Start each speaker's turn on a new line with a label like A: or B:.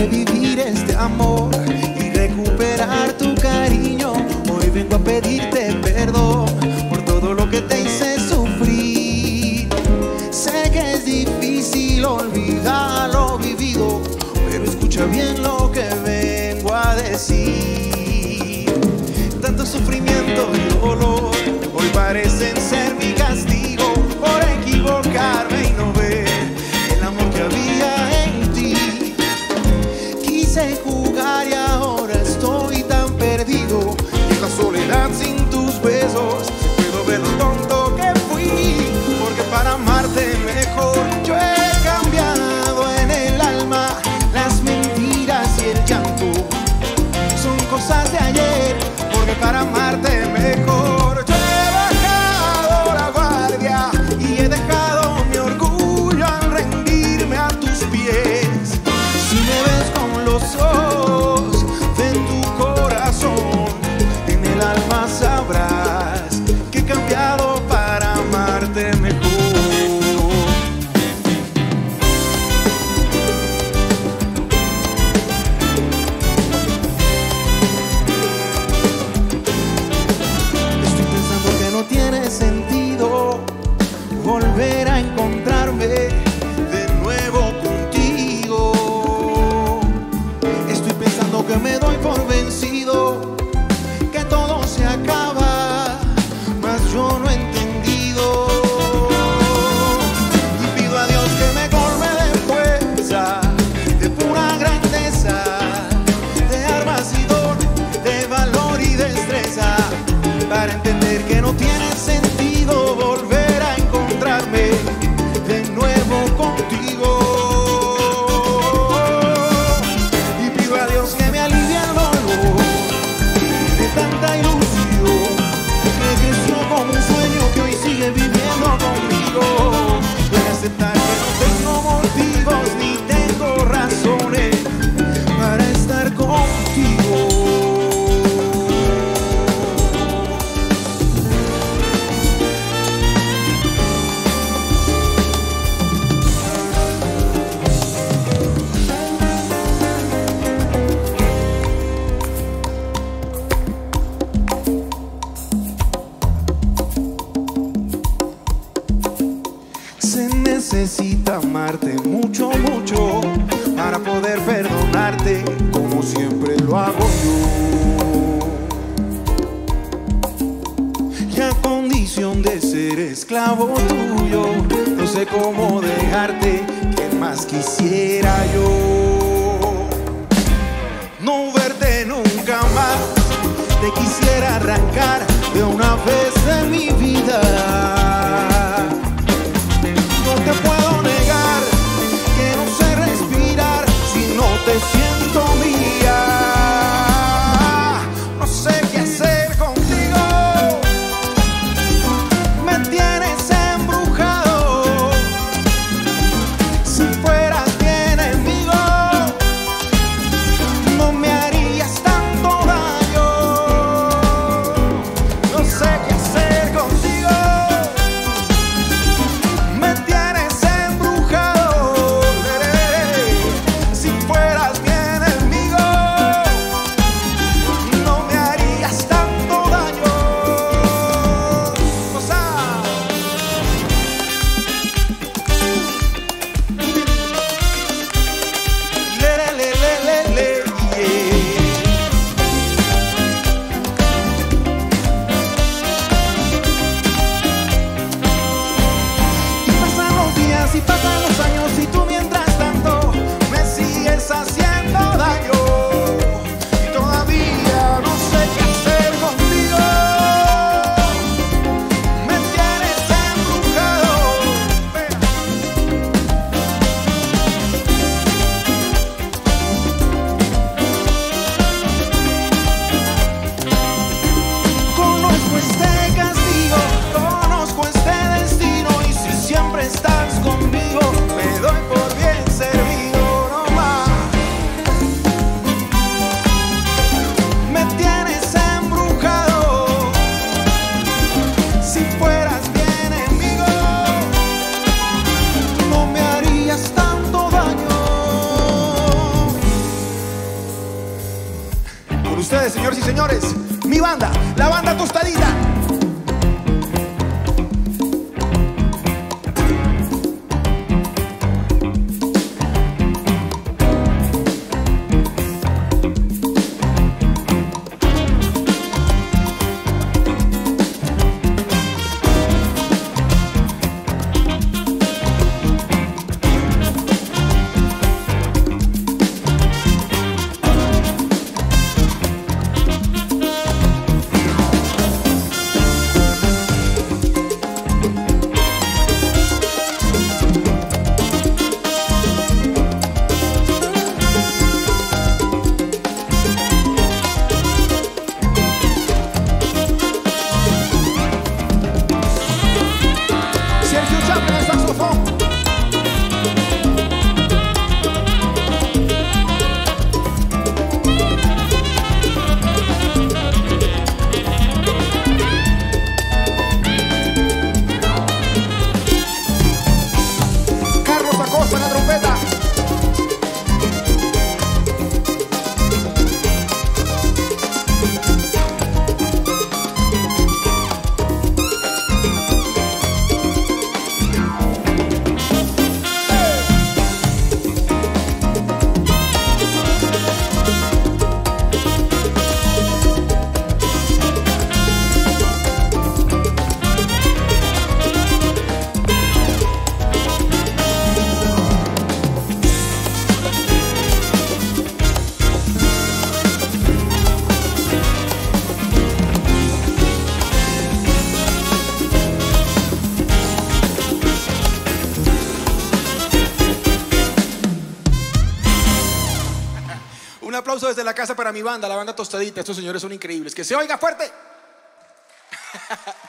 A: revivir este amor y recuperar tu cariño. Hoy vengo a pedirte perdón por todo lo que te hice sufrir. Sé que es difícil olvidar lo vivido, pero escucha bien lo que vengo a decir. Tanto sufrimiento y dolor hoy parecen ser mi castigo por equivocarme y no ver el amor que había en ti. Quise jugar y ahora estoy tan perdido, y en la soledad sin tus besos puedo ver lo tonto que fui, porque para amarte mejor yo he cambiado en el alma. Las mentiras y el llanto son cosas de ayer, porque para amarte mejor yo he bajado la guardia y he dejado mi orgullo al rendirme a tus pies. Si me ves con los ojos de tu corazón, en el alma sabrás que he cambiado para amarte mejor. Tiene sentido volver a encontrarme de nuevo contigo. Estoy pensando que me doy por vencido, que todo se acaba, mas yo no he entendido. Y pido a Dios que me colme de fuerza, de pura grandeza, de armas y don, de valor y destreza, para entender que no tiene sentido volver a encontrarme de nuevo contigo. Y pido a Dios que me alivie el dolor de tanta ilusión que creció como un sueño que hoy sigue viviendo conmigo. Voy a aceptar que no tengo motivos ni tengo razones para estar contigo. Necesita amarte mucho, mucho para poder perdonarte como siempre lo hago yo. Y a condición de ser esclavo tuyo, no sé cómo dejarte, ¿qué más quisiera yo? No verte nunca más, te quisiera arrancar de una vez de mi vida. No te puedo negar que no sé respirar si no te siento mía. No sé qué hacer contigo, me tienes embrujado. Si fueras mi enemigo, no me harías tanto daño. No sé qué hacer contigo. ustedes, señores y señores, mi banda, la banda Tostadita. Un aplauso desde la casa para mi banda, la banda Tostadita. Estos señores son increíbles. Que se oiga fuerte.